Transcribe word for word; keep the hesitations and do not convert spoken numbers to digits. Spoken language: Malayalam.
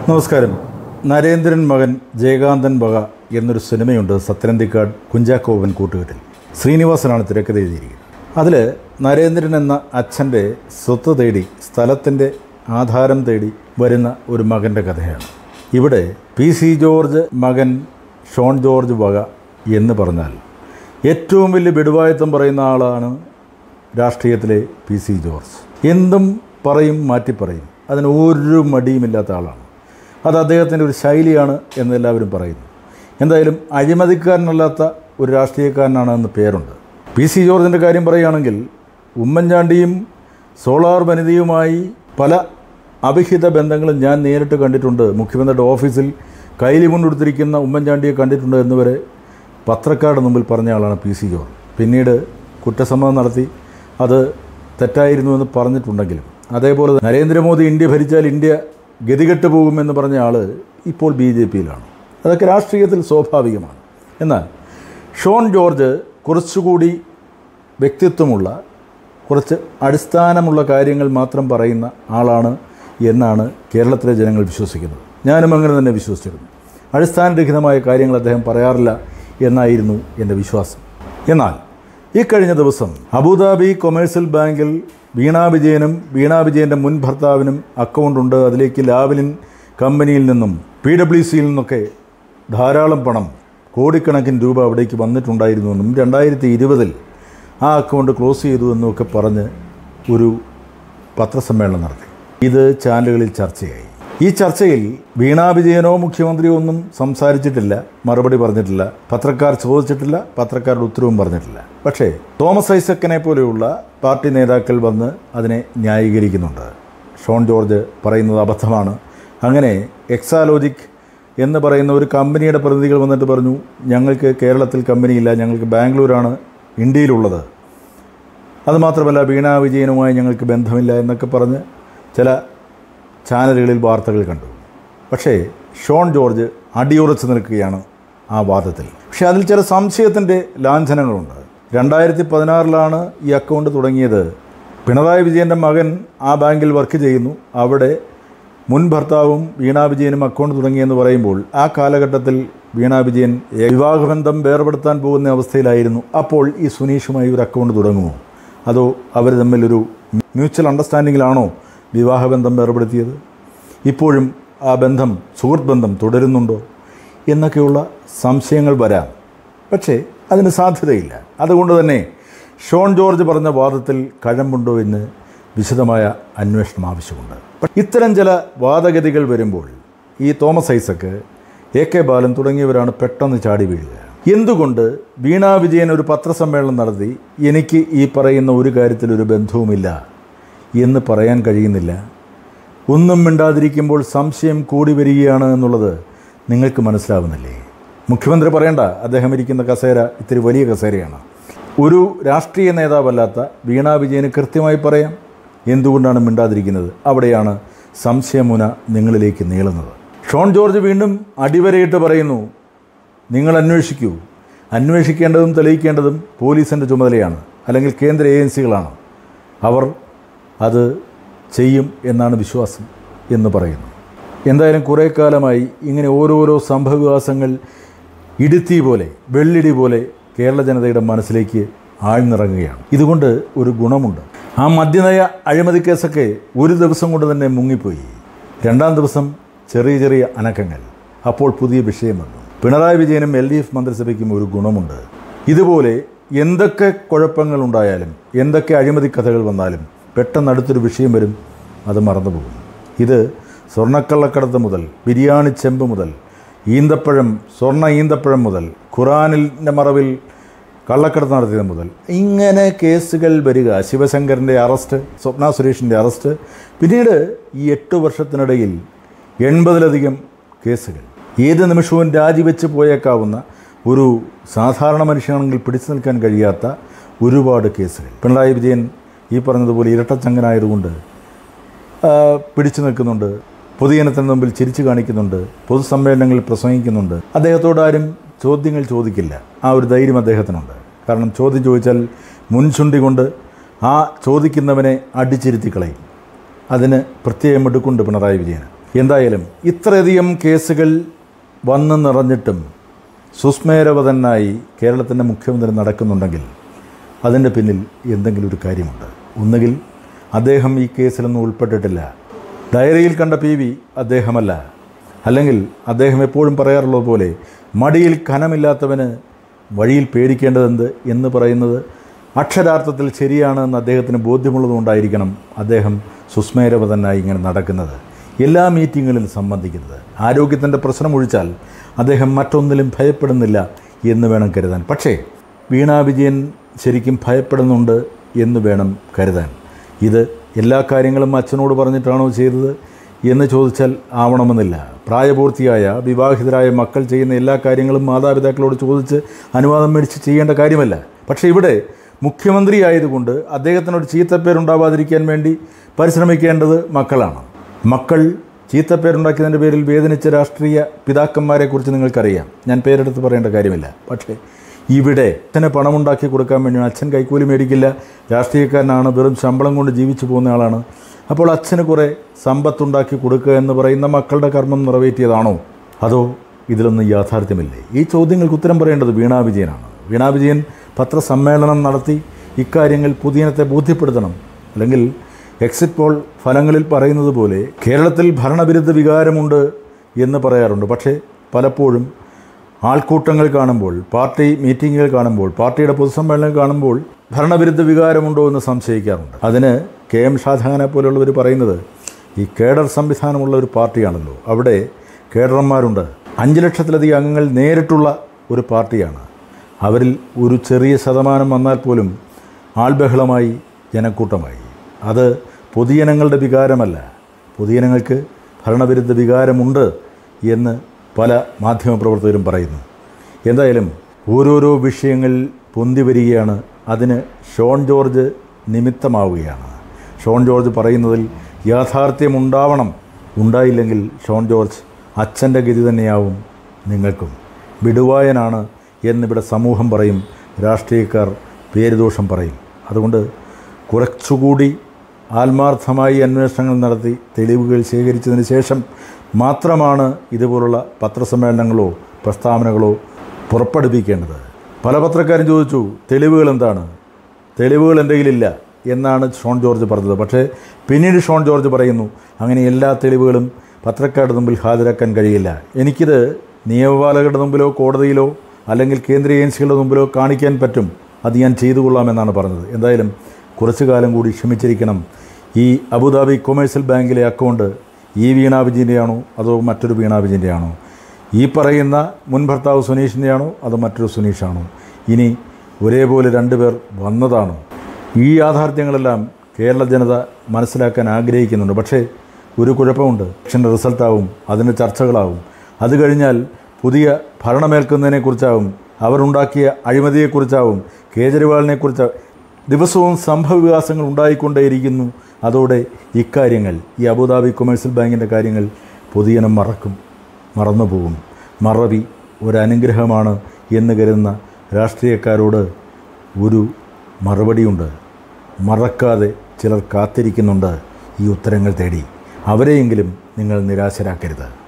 നമസ്കാരം. നരേന്ദ്രൻ മകൻ ജയകാന്തൻ വക എന്നൊരു സിനിമയുണ്ട് സത്യനന്ദിക്കാട് കുഞ്ചാക്കോവൻ കൂട്ടുകെട്ടിൽ. ശ്രീനിവാസനാണ് തിരക്കഥ എഴുതിയിരിക്കുന്നത്. അതിൽ നരേന്ദ്രൻ എന്ന അച്ഛൻ്റെ സ്വത്ത് തേടി, സ്ഥലത്തിൻ്റെ ആധാരം തേടി വരുന്ന ഒരു മകൻ്റെ കഥയാണ്. ഇവിടെ പി സി ജോർജ് മകൻ ഷോൺ ജോർജ് വക എന്ന് പറഞ്ഞാൽ ഏറ്റവും വലിയ ബെടുവായത്വം പറയുന്ന ആളാണ് രാഷ്ട്രീയത്തിലെ പി സി ജോർജ്. എന്തും പറയും, മാറ്റിപ്പറയും. അതിന് ഒരു മടിയുമില്ലാത്ത ആളാണ്. അത് അദ്ദേഹത്തിൻ്റെ ഒരു ശൈലിയാണ് എന്നെല്ലാവരും പറയുന്നു. എന്തായാലും അഴിമതിക്കാരനല്ലാത്ത ഒരു രാഷ്ട്രീയക്കാരനാണ് എന്ന് പേരുണ്ട്. പി സി ജോർജിൻ്റെ കാര്യം പറയുകയാണെങ്കിൽ ഉമ്മൻചാണ്ടിയും സോളാർ വനിതയുമായി പല അവിഹിത ബന്ധങ്ങളും ഞാൻ നേരിട്ട് കണ്ടിട്ടുണ്ട്. മുഖ്യമന്ത്രിയുടെ ഓഫീസിൽ കൈലി കൊണ്ടെടുത്തിരിക്കുന്ന ഉമ്മൻചാണ്ടിയെ കണ്ടിട്ടുണ്ട് എന്നുവരെ പത്രക്കാരുടെ മുമ്പിൽ പറഞ്ഞ ആളാണ് പി സി ജോർജ്. പിന്നീട് കുറ്റസമ്മതം നടത്തി അത് തെറ്റായിരുന്നു എന്ന് പറഞ്ഞിട്ടുണ്ടെങ്കിലും, അതേപോലെ നരേന്ദ്രമോദി ഇന്ത്യ ഭരിച്ചാൽ ഇന്ത്യ ഗതികെട്ട് പോകുമെന്ന് പറഞ്ഞ ആൾ ഇപ്പോൾ ബി ജെ പിയിലാണ്. അതൊക്കെ രാഷ്ട്രീയത്തിൽ സ്വാഭാവികമാണ്. എന്നാൽ ഷോൺ ജോർജ് കുറച്ചുകൂടി വ്യക്തിത്വമുള്ള, കുറച്ച് അടിസ്ഥാനമുള്ള കാര്യങ്ങൾ മാത്രം പറയുന്ന ആളാണ് എന്നാണ് കേരളത്തിലെ ജനങ്ങൾ വിശ്വസിക്കുന്നത്. ഞാനും അങ്ങനെ തന്നെ വിശ്വസിച്ചിരുന്നു. അടിസ്ഥാനരഹിതമായ കാര്യങ്ങൾ അദ്ദേഹം പറയാറില്ല എന്നായിരുന്നു എൻ്റെ വിശ്വാസം. എന്നാൽ ഈ കഴിഞ്ഞ ദിവസം അബുദാബി കൊമേഴ്സ്യൽ ബാങ്കിൽ വീണ വിജയനും വീണ വിജയൻ്റെ മുൻ ഭർത്താവിനും അക്കൗണ്ടുണ്ട്. അതിലേക്ക് ലാവലിൻ കമ്പനിയിൽ നിന്നും പി ഡബ്ല്യു സിയിൽ നിന്നൊക്കെ ധാരാളം പണം, കോടിക്കണക്കിന് രൂപ അവിടേക്ക് വന്നിട്ടുണ്ടായിരുന്നുവെന്നും രണ്ടായിരത്തി ഇരുപതിൽ ആ അക്കൗണ്ട് ക്ലോസ് ചെയ്തു എന്നുമൊക്കെ പറഞ്ഞ് ഒരു പത്രസമ്മേളനം നടത്തി. ഇത് ചാനലുകളിൽ ചർച്ചയായി. ഈ ചർച്ചയിൽ വീണ വിജയനോ മുഖ്യമന്ത്രിയോ ഒന്നും സംസാരിച്ചിട്ടില്ല, മറുപടി പറഞ്ഞിട്ടില്ല, പത്രക്കാർ ചോദിച്ചിട്ടില്ല, പത്രക്കാരുടെ ഉത്തരവും പറഞ്ഞിട്ടില്ല. പക്ഷേ തോമസ് ഐസക്കിനെ പോലെയുള്ള പാർട്ടി നേതാക്കൾ വന്ന് അതിനെ ന്യായീകരിക്കുന്നുണ്ട്. ഷോൺ ജോർജ് പറയുന്നത് അബദ്ധമാണ്. അങ്ങനെ എക്സാലോജിക് എന്ന് പറയുന്ന ഒരു കമ്പനിയുടെ പ്രതിനിധികൾ വന്നിട്ട് പറഞ്ഞു, ഞങ്ങൾക്ക് കേരളത്തിൽ കമ്പനിയില്ല, ഞങ്ങൾക്ക് ബാംഗ്ലൂരാണ് ഇന്ത്യയിലുള്ളത്, അതുമാത്രമല്ല വീണ വിജയനുമായി ഞങ്ങൾക്ക് ബന്ധമില്ല എന്നൊക്കെ പറഞ്ഞ് ചില ചാനലുകളിൽ വാർത്തകൾ കണ്ടു. പക്ഷേ ഷോൺ ജോർജ് അടിയുറച്ച് നിൽക്കുകയാണ് ആ വാദത്തിൽ. പക്ഷേ അതിൽ ചില സംശയത്തിൻ്റെ ലാഞ്ചനങ്ങളുണ്ട്. രണ്ടായിരത്തി പതിനാറിലാണ് ഈ അക്കൗണ്ട് തുടങ്ങിയത്. പിണറായി വിജയൻ്റെ മകൻ ആ ബാങ്കിൽ വർക്ക് ചെയ്യുന്നു. അവിടെ മുൻ ഭർത്താവും വീണ വിജയനും അക്കൗണ്ട് തുടങ്ങിയെന്ന് പറയുമ്പോൾ ആ കാലഘട്ടത്തിൽ വീണ വിജയൻ വിവാഹബന്ധം വേർപെടുത്താൻ പോകുന്ന അവസ്ഥയിലായിരുന്നു. അപ്പോൾ ഈ സുനീഷുമായി ഒരു അക്കൗണ്ട് തുടങ്ങുമോ, അതോ അവർ തമ്മിലൊരു മ്യൂച്വൽ അണ്ടർസ്റ്റാൻഡിങ്ങിലാണോ വിവാഹബന്ധം വേർപെടുത്തിയത്? ഇപ്പോഴും ആ ബന്ധം, സുഹൃത്ത് ബന്ധം തുടരുന്നുണ്ടോ എന്നൊക്കെയുള്ള സംശയങ്ങൾ വരാം. പക്ഷേ അതിന് സാധ്യതയില്ല. അതുകൊണ്ട് തന്നെ ഷോൺ ജോർജ് പറഞ്ഞ വാദത്തിൽ കഴമ്പുണ്ടോ എന്ന് വിശദമായ അന്വേഷണം ആവശ്യമുണ്ട്. ഇത്തരം ചില വാദഗതികൾ വരുമ്പോൾ ഈ തോമസ് ഐസക്ക്, എ കെ ബാലൻ തുടങ്ങിയവരാണ് പെട്ടെന്ന് ചാടി വീഴുക. എന്തുകൊണ്ട് വീണ വിജയൻ ഒരു പത്രസമ്മേളനം നടത്തി എനിക്ക് ഈ പറയുന്ന ഒരു കാര്യത്തിലൊരു ബന്ധവുമില്ല എന്ന് പറയാൻ കഴിയുന്നില്ല? ഒന്നും മിണ്ടാതിരിക്കുമ്പോൾ സംശയം കൂടി വരികയാണ് എന്നുള്ളത് നിങ്ങൾക്ക് മനസ്സിലാവുന്നില്ലേ? മുഖ്യമന്ത്രി പറയേണ്ട, അദ്ദേഹം ഇരിക്കുന്ന കസേര ഇത്തിരി വലിയ കസേരയാണ്. ഒരു രാഷ്ട്രീയ നേതാവല്ലാത്ത വീണ വിജയന് കൃത്യമായി പറയാം എന്തുകൊണ്ടാണ് മിണ്ടാതിരിക്കുന്നത്. അവിടെയാണ് സംശയമുന നിങ്ങളിലേക്ക് നീളുന്നത്. ഷോൺ ജോർജ് വീണ്ടും അടിവരയിട്ട് പറയുന്നു, നിങ്ങൾ അന്വേഷിക്കൂ, അന്വേഷിക്കേണ്ടതും തെളിയിക്കേണ്ടതും പോലീസിൻ്റെ ചുമതലയാണ്, അല്ലെങ്കിൽ കേന്ദ്ര ഏജൻസികളാണ്, അവർ അത് ചെയ്യും എന്നാണ് വിശ്വാസം എന്ന് പറയുന്നു. എന്തായാലും കുറേ കാലമായി ഇങ്ങനെ ഓരോരോ സംഭവവികാസങ്ങൾ ഇടുത്തി പോലെ, വെള്ളിടി പോലെ കേരള ജനതയുടെ മനസ്സിലേക്ക് ആഴ്ന്നിറങ്ങുകയാണ്. ഇതുകൊണ്ട് ഒരു ഗുണമുണ്ട്. ആ മദ്യനയ അഴിമതി കേസൊക്കെ ഒരു ദിവസം കൊണ്ട് തന്നെ മുങ്ങിപ്പോയി. രണ്ടാം ദിവസം ചെറിയ ചെറിയ അനക്കങ്ങൾ, അപ്പോൾ പുതിയ വിഷയം വന്നു. പിണറായി വിജയനും എൽ ഡി എഫ് മന്ത്രിസഭയ്ക്കും ഒരു ഗുണമുണ്ട്. ഇതുപോലെ എന്തൊക്കെ കുഴപ്പങ്ങളുണ്ടായാലും, എന്തൊക്കെ അഴിമതി കഥകൾ വന്നാലും പെട്ടെന്ന് അടുത്തൊരു വിഷയം വരും, അത് മറന്നുപോകും. ഇത് സ്വർണ്ണക്കള്ളക്കടത്ത് മുതൽ, ബിരിയാണി ചെമ്പ് മുതൽ, ഈന്തപ്പഴം, സ്വർണ്ണ ഈന്തപ്പഴം മുതൽ, ഖുറാനിൻ്റെ മറവിൽ കള്ളക്കടത്ത് നടത്തിയത് മുതൽ ഇങ്ങനെ കേസുകൾ വരിക. ശിവശങ്കറിൻ്റെ അറസ്റ്റ്, സ്വപ്ന സുരേഷിൻ്റെ അറസ്റ്റ്, പിന്നീട് ഈ എട്ട് വർഷത്തിനിടയിൽ എൺപതിലധികം കേസുകൾ. ഏത് നിമിഷവും രാജിവെച്ച് പോയേക്കാവുന്ന ഒരു സാധാരണ മനുഷ്യനാണെങ്കിൽ പിടിച്ചു നിൽക്കാൻ കഴിയാത്ത ഒരുപാട് കേസുകൾ. പിണറായി വിജയൻ ഈ പറഞ്ഞതുപോലെ ഇരട്ടച്ചങ്കനായതുകൊണ്ട് പിടിച്ചു നിൽക്കുന്നുണ്ട്, പൊതുജനത്തിന് മുമ്പിൽ ചിരിച്ചു കാണിക്കുന്നുണ്ട്, പൊതുസമ്മേളനങ്ങളിൽ പ്രസംഗിക്കുന്നുണ്ട്. അദ്ദേഹത്തോടാരും ചോദ്യങ്ങൾ ചോദിക്കില്ല. ആ ഒരു ധൈര്യം അദ്ദേഹത്തിനുണ്ട്. കാരണം ചോദ്യം ചോദിച്ചാൽ മുൻചുണ്ടി കൊണ്ട് ആ ചോദിക്കുന്നവനെ അടിച്ചിരുത്തി കളയും. അതിന് പ്രത്യേകം എടുക്കുന്നുണ്ട് പിണറായി വിജയൻ. എന്തായാലും ഇത്രയധികം കേസുകൾ വന്നു നിറഞ്ഞിട്ടും സുസ്മേരവതനായി കേരളത്തിൻ്റെ മുഖ്യമന്ത്രി നടക്കുന്നുണ്ടെങ്കിൽ അതിൻ്റെ പിന്നിൽ എന്തെങ്കിലും ഒരു കാര്യമുണ്ട്. ഒന്നുകിൽ അദ്ദേഹം ഈ കേസിലൊന്നും ഉൾപ്പെട്ടിട്ടില്ല, ഡയറിയിൽ കണ്ട പി വി അദ്ദേഹമല്ല, അല്ലെങ്കിൽ അദ്ദേഹം എപ്പോഴും പറയാറുള്ളത് പോലെ മടിയിൽ കനമില്ലാത്തവന് വഴിയിൽ പേടിക്കേണ്ടതെന്ത് എന്ന് പറയുന്നത് അക്ഷരാർത്ഥത്തിൽ ശരിയാണെന്ന് അദ്ദേഹത്തിന് ബോധ്യമുള്ളതുകൊണ്ടായിരിക്കണം അദ്ദേഹം സുസ്മേരവതനായി ഇങ്ങനെ നടക്കുന്നത്, എല്ലാ മീറ്റിങ്ങുകളിലും സംബന്ധിക്കുന്നത്. ആരോഗ്യത്തിൻ്റെ പ്രശ്നമൊഴിച്ചാൽ അദ്ദേഹം മറ്റൊന്നിലും ഭയപ്പെടുന്നില്ല എന്ന് വേണം കരുതാൻ. പക്ഷേ വീണാ വിജയൻ ശരിക്കും ഭയപ്പെടുന്നുണ്ട് എന്ന് വേണം കരുതാൻ. ഇത് എല്ലാ കാര്യങ്ങളും അച്ഛനോട് പറഞ്ഞിട്ടാണോ ചെയ്തത് എന്ന് ചോദിച്ചാൽ ആവണമെന്നില്ല. പ്രായപൂർത്തിയായ വിവാഹിതരായ മക്കൾ ചെയ്യുന്ന എല്ലാ കാര്യങ്ങളും മാതാപിതാക്കളോട് ചോദിച്ച് അനുവാദം മേടിച്ച് ചെയ്യേണ്ട കാര്യമല്ല. പക്ഷേ ഇവിടെ മുഖ്യമന്ത്രി ആയതുകൊണ്ട് അദ്ദേഹത്തിനൊരു ചീത്തപ്പേരുണ്ടാവാതിരിക്കാൻ വേണ്ടി പരിശ്രമിക്കേണ്ടത് മക്കളാണ്. മക്കൾ ചീത്തപ്പേരുണ്ടാക്കിയതിൻ്റെ പേരിൽ വേദനിച്ച രാഷ്ട്രീയ പിതാക്കന്മാരെക്കുറിച്ച് നിങ്ങൾക്കറിയാം, ഞാൻ പേരെടുത്ത് പറയേണ്ട കാര്യമില്ല. പക്ഷേ ഇവിടെ അച്ഛന് പണമുണ്ടാക്കി കൊടുക്കാൻ വേണ്ടി അച്ഛൻ കൈക്കൂലി മേടിക്കില്ല, രാഷ്ട്രീയക്കാരനാണ്, വെറും ശമ്പളം കൊണ്ട് ജീവിച്ചു പോകുന്ന ആളാണ്. അപ്പോൾ അച്ഛന് കുറേ സമ്പത്തുണ്ടാക്കി കൊടുക്കുക എന്ന് പറയുന്ന മക്കളുടെ കർമ്മം നിറവേറ്റിയതാണോ, അതോ ഇതിലൊന്നും യാഥാർത്ഥ്യമില്ലേ? ഈ ചോദ്യങ്ങൾക്ക് ഉത്തരം പറയേണ്ടത് വീണാ വിജയനാണ്. വീണാ വിജയൻ പത്രസമ്മേളനം നടത്തി ഇക്കാര്യങ്ങൾ പൊതുജനത്തെ ബോധ്യപ്പെടുത്തണം. അല്ലെങ്കിൽ എക്സിറ്റ് പോൾ ഫലങ്ങളിൽ പറയുന്നത് പോലെ കേരളത്തിൽ ഭരണവിരുദ്ധ വികാരമുണ്ട് എന്ന് പറയാറുണ്ട്. പക്ഷേ പലപ്പോഴും ആൾക്കൂട്ടങ്ങൾ കാണുമ്പോൾ, പാർട്ടി മീറ്റിങ്ങുകൾ കാണുമ്പോൾ, പാർട്ടിയുടെ പൊതുസമ്മേളനങ്ങൾ കാണുമ്പോൾ ഭരണവിരുദ്ധ വികാരമുണ്ടോ എന്ന് സംശയിക്കാറുണ്ട്. അതിന് കെ എം ഷാജഹാനെ പോലുള്ളവർ പറയുന്നത് ഈ കേഡർ സംവിധാനമുള്ള ഒരു പാർട്ടിയാണല്ലോ, അവിടെ കേഡർമാരുണ്ട്. അഞ്ച് ലക്ഷത്തിലധികം അംഗങ്ങൾ നേരിട്ടുള്ള ഒരു പാർട്ടിയാണ്. അവരിൽ ഒരു ചെറിയ ശതമാനം വന്നാൽ പോലും ആൾബഹളമായി, ജനക്കൂട്ടമായി. അത് പൊതുജനങ്ങളുടെ വികാരമല്ല, പൊതുജനങ്ങൾക്ക് ഭരണവിരുദ്ധ വികാരമുണ്ട് എന്ന് പല മാധ്യമപ്രവർത്തകരും പറയുന്നു. എന്തായാലും ഓരോരോ വിഷയങ്ങൾ പൊന്തി വരികയാണ്. അതിന് ഷോൺ ജോർജ് നിമിത്തമാവുകയാണ്. ഷോൺ ജോർജ് പറയുന്നതിൽ യാഥാർത്ഥ്യമുണ്ടാവണം. ഉണ്ടായില്ലെങ്കിൽ ഷോൺ ജോർജ് അച്ഛൻ്റെ ഗതി തന്നെയാവും നിങ്ങൾക്കും. വിടുവായനാണ് എന്നിവിടെ സമൂഹം പറയും, രാഷ്ട്രീയക്കാർ പേരുദോഷം പറയും. അതുകൊണ്ട് കുറച്ചുകൂടി ആത്മാർത്ഥമായി അന്വേഷണങ്ങൾ നടത്തി തെളിവുകൾ ശേഖരിച്ചതിന് ശേഷം മാത്രമാണ് ഇതുപോലുള്ള പത്രസമ്മേളനങ്ങളോ പ്രസ്താവനകളോ പുറപ്പെടുവിക്കേണ്ടത്. പല പത്രക്കാരും ചോദിച്ചു, തെളിവുകൾ എന്താണ്? തെളിവുകൾ എൻ്റെ കയ്യിലില്ല എന്നാണ് ഷോൺ ജോർജ് പറഞ്ഞത്. പക്ഷേ പിന്നീട് ഷോൺ ജോർജ് പറയുന്നു, അങ്ങനെ എല്ലാ തെളിവുകളും പത്രക്കാരുടെ മുമ്പിൽ ഹാജരാക്കാൻ കഴിയില്ല. എനിക്കിത് നിയമപാലകരുടെ മുമ്പിലോ കോടതിയിലോ അല്ലെങ്കിൽ കേന്ദ്ര ഏജൻസികളുടെ മുമ്പിലോ കാണിക്കാൻ പറ്റും, അത് ഞാൻ ചെയ്തു കൊള്ളാമെന്നാണ് പറഞ്ഞത്. എന്തായാലും കുറച്ചു കാലം കൂടി ക്ഷമിച്ചിരിക്കണം. ഈ അബുദാബി കൊമേഴ്സ്യൽ ബാങ്കിലെ അക്കൗണ്ട് ഈ വീണാ വിജയൻ്റെയാണോ അതോ മറ്റൊരു വീണാ വിജയൻ്റെയാണോ? ഈ പറയുന്ന മുൻ ഭർത്താവ് സുനീഷിൻ്റെയാണോ അതോ മറ്റൊരു സുനീഷാണോ? ഇനി ഒരേപോലെ രണ്ടുപേർ വന്നതാണോ? ഈ യാഥാർത്ഥ്യങ്ങളെല്ലാം കേരള ജനത മനസ്സിലാക്കാൻ ആഗ്രഹിക്കുന്നുണ്ട്. പക്ഷേ ഒരു കുഴപ്പമുണ്ട്, ഇലക്ഷൻ്റെ റിസൾട്ടാവും, അതിൻ്റെ ചർച്ചകളാവും. അത് കഴിഞ്ഞാൽ പുതിയ ഭരണമേൽക്കുന്നതിനെക്കുറിച്ചാവും, അവരുണ്ടാക്കിയ അഴിമതിയെക്കുറിച്ചാവും, കേജ്രിവാളിനെക്കുറിച്ച് ദിവസവും സംഭവവികാസങ്ങൾ ഉണ്ടായിക്കൊണ്ടേയിരിക്കുന്നു. അതോടെ ഇക്കാര്യങ്ങൾ, ഈ അബുദാബി കൊമേഴ്സ്യൽ ബാങ്കിൻ്റെ കാര്യങ്ങൾ പൊതുജനം മറക്കും, മറന്നുപോകും. മറവി ഒരനുഗ്രഹമാണ് എന്ന് കരുതുന്ന രാഷ്ട്രീയക്കാരോട് ഒരു മറുപടിയുണ്ട്. മറക്കാതെ ചിലർ കാത്തിരിക്കുന്നുണ്ട് ഈ ഉത്തരങ്ങൾ തേടി. അവരെയെങ്കിലും നിങ്ങൾ നിരാശരാക്കരുത്.